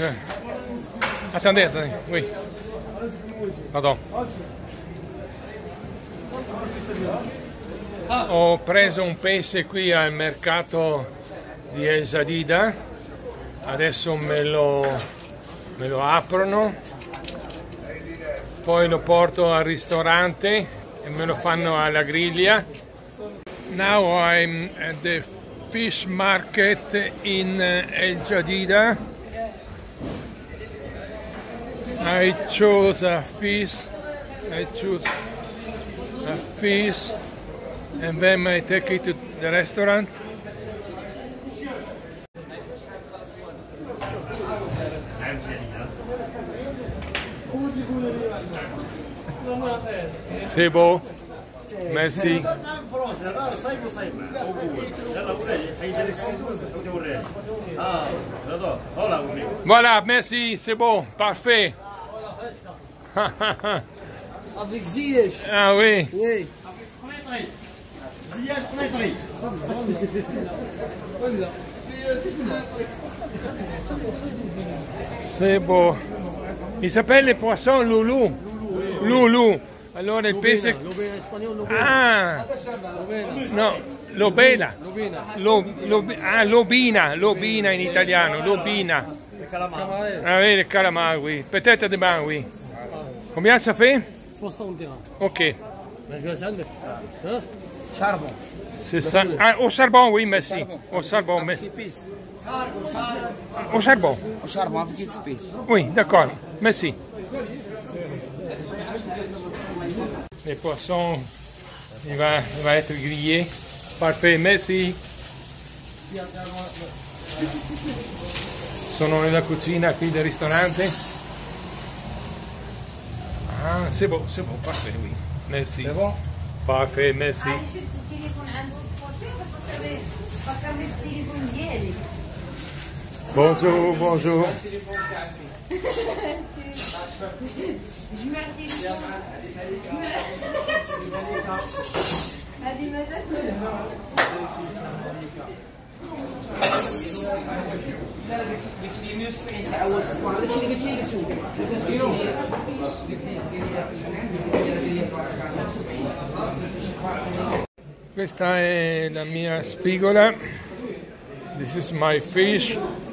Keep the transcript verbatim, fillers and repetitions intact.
Attendez, attendez, oui. Pardon. Ho preso un pesce qui al mercato di El Jadida, adesso me lo, me lo aprono, poi lo porto al ristorante e me lo fanno alla griglia. Now I'm at the fish market in El Jadida. I chose a fish, I choose a fish and then I take it to the restaurant. C'est beau. Merci. Voilà, merci, c'est bon, parfait. Avec Ziyech. Ah oui. Oui. C'est beau. Il s'appelle le poisson loulou. Loulou. Allora il pesce... Ah! No, lobena. Lo, lo, ah, lobina. Lobina in italiano. Lobina. Ah oui, le calamar, oui. Peut-être demain, oui. Combien ça fait? soixante dirhams. Ok. Charbon. C'est ça. Ah, au charbon, oui, merci. Au charbon, mais... Au charbon. Au charbon avec épices. Oui, d'accord. Merci. Les poissons, il va, il va être grillé. Parfait, merci. Sono nella cucina qui del ristorante. Ah, c'est bon, c'est bon, parfait, oui. Merci. C'est bon? Parfait, merci. Bonjour, bonjour. Questa è la mia spigola. This is my fish.